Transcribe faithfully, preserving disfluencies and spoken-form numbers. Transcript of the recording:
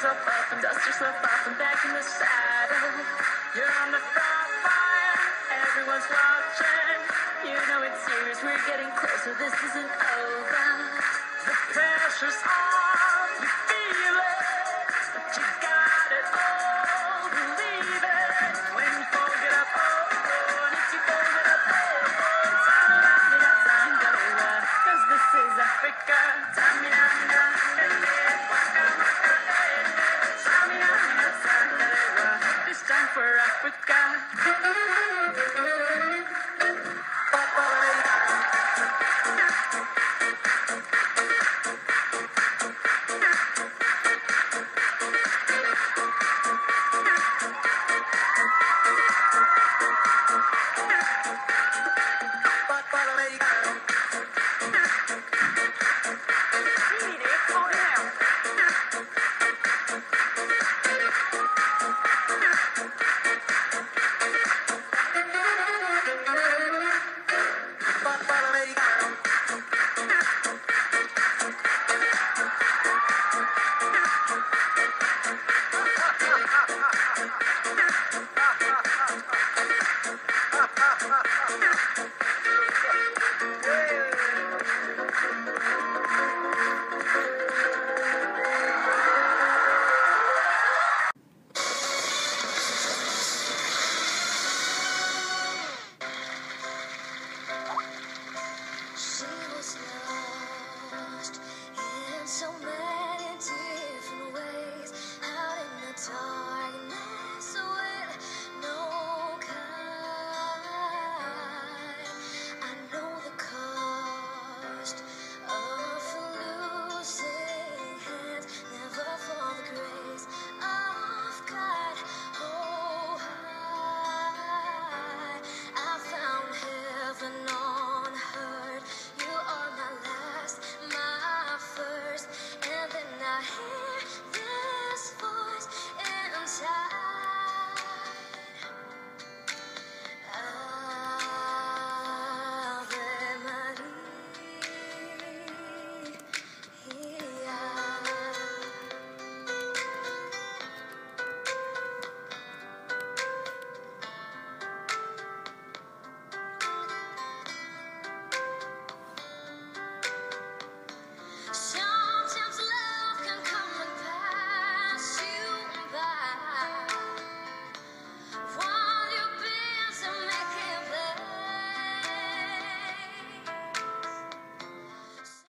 yourself up and dust yourself off and back in the saddle. You're on the front line, everyone's watching. You know it's serious, we're getting closer, this isn't over. The pressure's on, you feel it, but you got it all, believe it. When you fold it up, oh, oh, and if you fold it up, oh, oh, Tamina, mina, Sangalewa, cause this is Africa. Tamina, mina, ele, waka, waka, ele, Tamina, mina, Sangalewa, this time for Africa.